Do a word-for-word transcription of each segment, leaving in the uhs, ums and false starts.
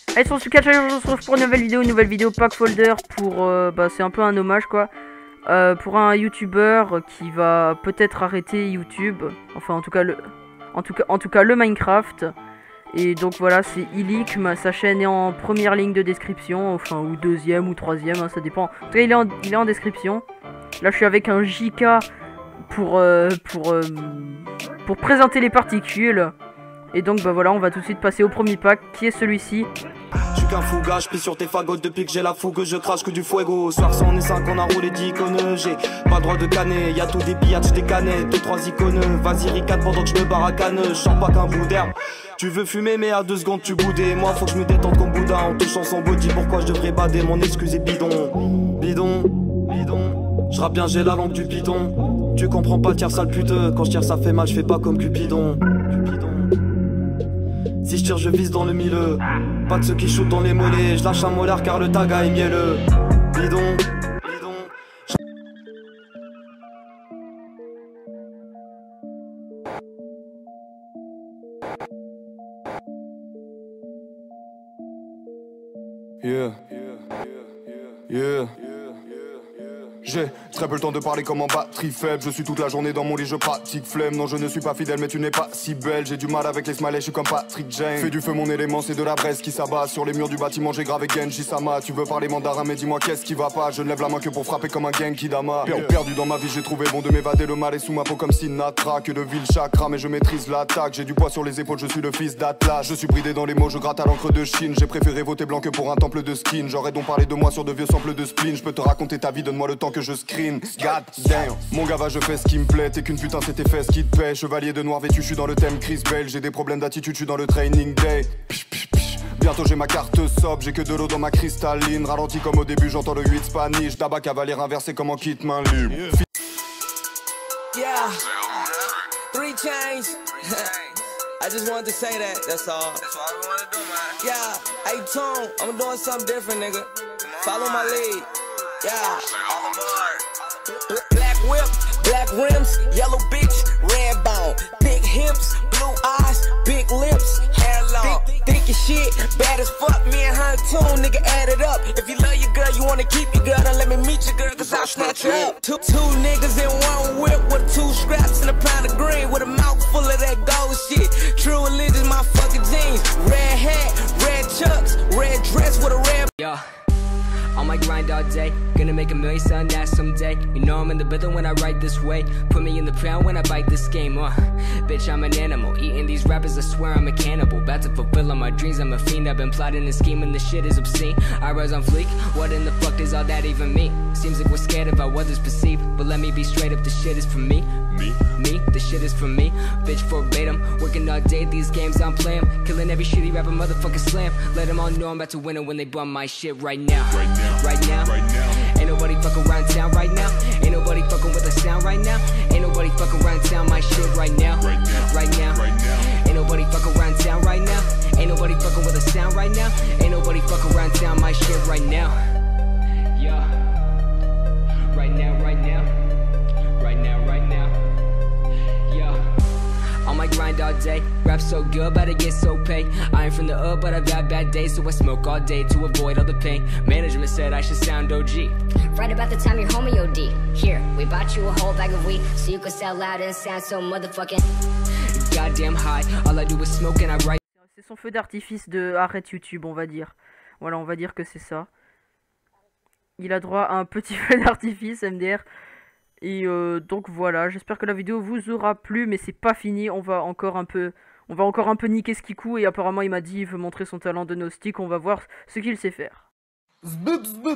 Allez, sur ce catch, on se retrouve pour une nouvelle vidéo, une nouvelle vidéo pack folder pour, euh, bah c'est un peu un hommage quoi, euh, pour un youtubeur qui va peut-être arrêter YouTube, enfin en tout cas le, en tout cas, en tout cas le Minecraft. Et donc voilà, c'est Illic, sa chaîne est en première ligne de description, enfin ou deuxième ou troisième, hein, ça dépend. En tout cas il est en, il est en description. Là je suis avec un J K pour, euh, pour, euh, pour présenter les particules. Et donc bah voilà, on va tout de suite passer au premier pack qui est celui-ci. Je suis qu'un fouga, je pisse sur tes fagots depuis que j'ai la fougue, je crache que du fuego. Soir on est cinq, on a roulé d'icônes, j'ai pas droit de canner, y'a tout des pillages, des canettes, deux trois icônes. Vas-y ricade pendant que je me baracane, je sens pas qu'un bout d'herbe. Tu veux fumer mais à deux secondes tu boudais. Moi faut que je me détende comme Bouddha en touchant son body. Pourquoi je devrais bader, mon excuse est bidon. Bidon, bidon. Je rappe bien, j'ai la langue du python. Tu comprends pas, tire sale pute. Quand je tire ça fait mal, je fais pas comme Cupidon. Cupidon. Si je tire je vise dans le milieu. Pas de ceux qui shootent dans les mollets. Je lâche un molar car le tag a est mielleux. Bidon, bidon. Yeah, yeah, j'ai très peu le temps de parler comme en batterie faible. Je suis toute la journée dans mon lit, je pratique flemme. Non je ne suis pas fidèle mais tu n'es pas si belle. J'ai du mal avec les smileys, je suis comme Patrick Jane. Fais du feu mon élément, c'est de la braise qui s'abat. Sur les murs du bâtiment j'ai gravé Genji Sama. Tu veux parler mandarin mais dis-moi qu'est-ce qui va pas. Je ne lève la main que pour frapper comme un Genki Dama. Per Perdu dans ma vie j'ai trouvé bon de m'évader. Le mal est sous ma peau comme Sinatra. Que de ville chakra mais je maîtrise l'attaque. J'ai du poids sur les épaules, je suis le fils d'Atlas. Je suis bridé dans les mots, je gratte à l'encre de Chine. J'ai préféré voter blanc que pour un temple de skin. J'aurais donc parlé de moi sur de vieux samples de spleen. Je peux te raconter ta vie, donne-moi le temps que je screen. God damn, mon gava je fais ce qui me plaît. T'es qu'une putain c'est tes fesses qui te paient. Chevalier de noir vêtu, je suis dans le thème Chris Bell. J'ai des problèmes d'attitude, je suis dans le training day. Psh, psh, psh. Bientôt j'ai ma carte sob, j'ai que de l'eau dans ma cristalline. Ralenti comme au début, j'entends le huit Spanish. Tabac cavalier inversé comme en kit main libre. Yeah, three chains. I just wanted to say that, that's all. That's all I wanted to do, man. Yeah, hey Tone, I'm doing something different, nigga. Follow my lead. Yeah, black whip, black rims, yellow bitch, red bone, big hips, blue eyes, big lips, hair long, thick, thick as shit, bad as fuck. Me and her too, nigga, add it up. If you love your girl, you wanna keep your girl, then let me meet your girl, cause I'll snatch her up. Two, two niggas in one whip with two scraps and a pound of green with a mouth full of that gold shit. True religion, my fucking jeans, red hat, red chucks, red dress with a red. Yeah. On my grind all day, gonna make a million selling that someday. You know I'm in the building when I write this way. Put me in the pound when I bite this game, uh bitch, I'm an animal, eating these rappers, I swear I'm a cannibal. About to fulfill all my dreams, I'm a fiend. I've been plotting and scheming, this shit is obscene. I rise on fleek, what in the fuck does all that even mean? Seems like we're scared of how others perceive, but let me be straight up, the shit is for me. Me? Me? The shit is for me. Bitch verbatim, working all day, these games I'm playing. Killing every shitty rapper, motherfucker slam. Let them all know I'm about to win it when they bum my shit right now. Right now. Right now, right now, ain't nobody fucking around town right now. Ain't nobody fucking with the sound right now. Ain't nobody fucking around town my shit right now. Right now, right now, right now, ain't nobody fucking around town right now. Ain't nobody fucking with the sound right now. Ain't nobody fucking around town my shit right now. Yeah, right now, right now, right now, right now. Yeah. On my grind all day, rap so good, but I get so paid. I ain't from the hood, but I've had bad days, so I smoke all day to avoid all the pain. Management said I should sound O G. Right about the time your homie O D. Here, we bought you a whole bag of weed, so you could sell loud and sound so motherfucking goddamn high. All I do is smoke and I write. C'est son feu d'artifice de arrête YouTube, on va dire. Voilà, on va dire que c'est ça. Il a droit à un petit feu d'artifice, M D R. Et euh, donc voilà, j'espère que la vidéo vous aura plu, mais c'est pas fini, on va encore un peu on va encore un peu niquer Skikou, et apparemment il m'a dit il veut montrer son talent de gnostique, on va voir ce qu'il sait faire. Zbub, zbub.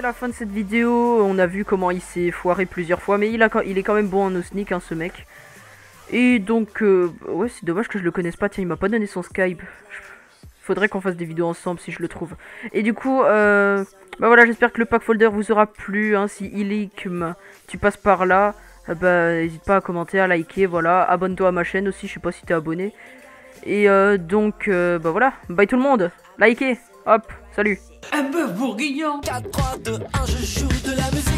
la fin de cette vidéo. On a vu comment il s'est foiré plusieurs fois, mais il, a, il est quand même bon en no sneak, hein, ce mec. Et donc, euh, ouais, c'est dommage que je le connaisse pas. Tiens, il m'a pas donné son Skype. Faudrait qu'on fasse des vidéos ensemble si je le trouve. Et du coup, euh, bah voilà, j'espère que le pack folder vous aura plu. Hein, si Ilikm, tu passes par là, euh, bah n'hésite pas à commenter, à liker, voilà. Abonne-toi à ma chaîne aussi, je sais pas si t'es abonné. Et euh, donc, euh, bah voilà, bye tout le monde. Likez, hop, salut. Un bœuf bourguignon. quatre, trois, deux, un, je joue de la musique.